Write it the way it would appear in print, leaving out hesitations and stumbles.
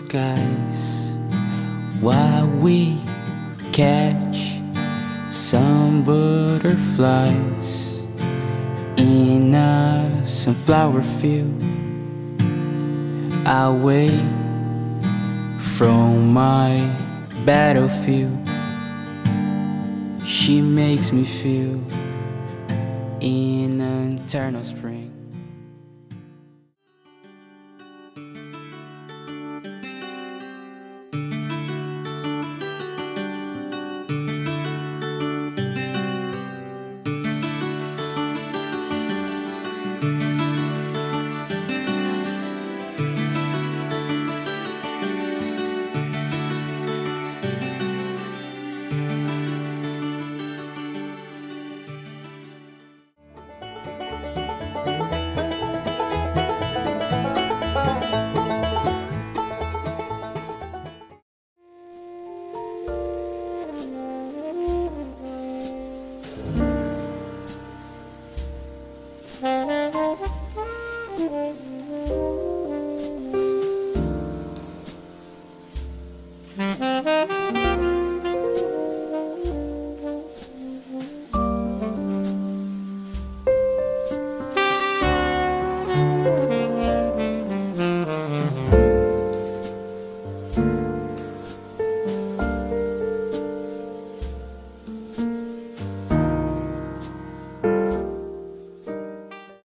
skies while we catch some butterflies in a sunflower field away from my battlefield. She makes me feel in an eternal spring.